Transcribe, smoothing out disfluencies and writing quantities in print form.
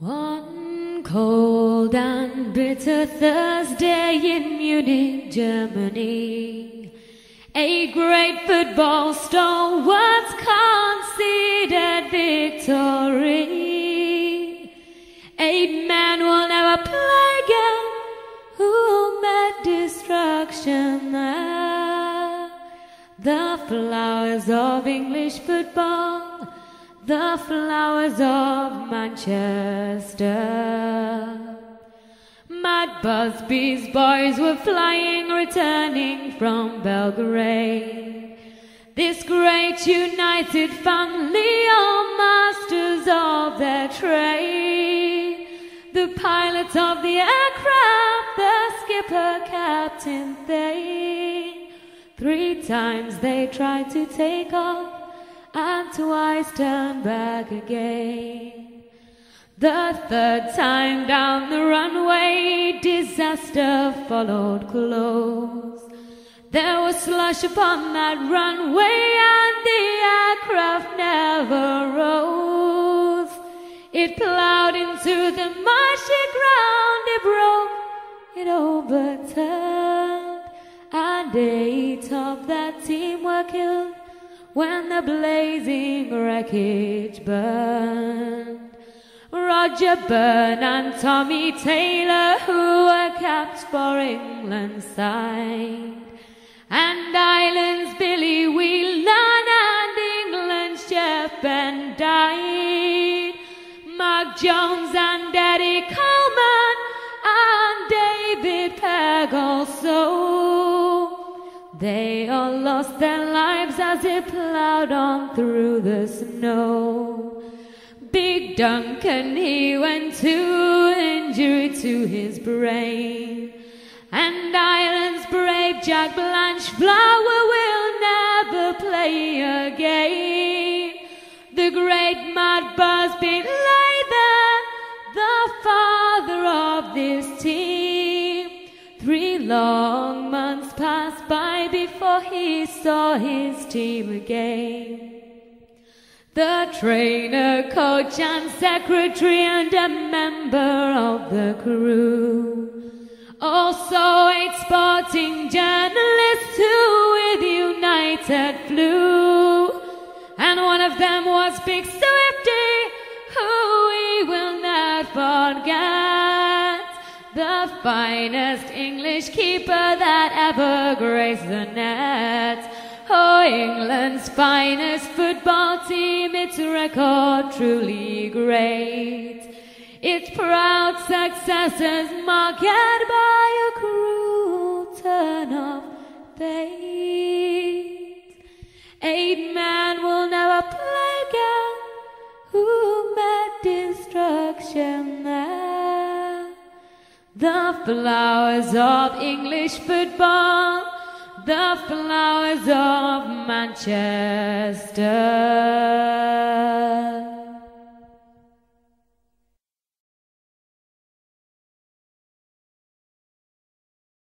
One cold and bitter Thursday in Munich, Germany, 8 great football stalwarts conceded victory. 8 men will never play again who met destruction there. The flowers of English football, the flowers of Manchester. Matt Busby's boys were flying, returning from Belgrade. This great united family, all masters of their trade. The pilot of the aircraft, the skipper, Captain Thane. 3 times they tried to take off, and twice turn back again. The 3rd time down the runway, disaster followed close. There was slush upon that runway, and the aircraft never rose. It plowed into the marshy ground, it broke, it overturned, and 8 of that team were killed when the blazing wreckage burned. Roger Byrne and Tommy Taylor, who were caps for England side, and Ireland's Billy Whelan and England's Jeff Ben died. Mark Jones and Eddie Coleman and David Pegg also. They all lost their lives as they plowed on through the snow. Big Duncan, he went to injury to his brain. And Ireland's brave Jack Blanchflower will never play again. The great Matt Busby lay there, the father of this team. 3 long months passed by before he saw his team again. The trainer, coach and secretary and a member of the crew. Also 8 sporting journalists who with United flew. And one of them was Big Swifty, who we will not forget. The finest English keeper that ever graced the net. Oh, England's finest football team, its record truly great. Its proud successes marked by a cruel turn of fate. 8 men will never play again who met destruction there. The flowers of English football, the flowers of Manchester.